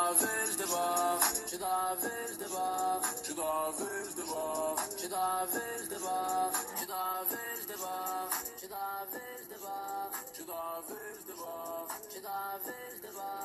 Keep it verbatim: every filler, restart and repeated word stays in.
vez debaixo, te dá a vez debaixo, te dá a vez debaixo, te dá a vez debaixo, te dá a vez debaixo, te dá a vez debaixo, te dá a vez debaixo, te dá a vez debaixo.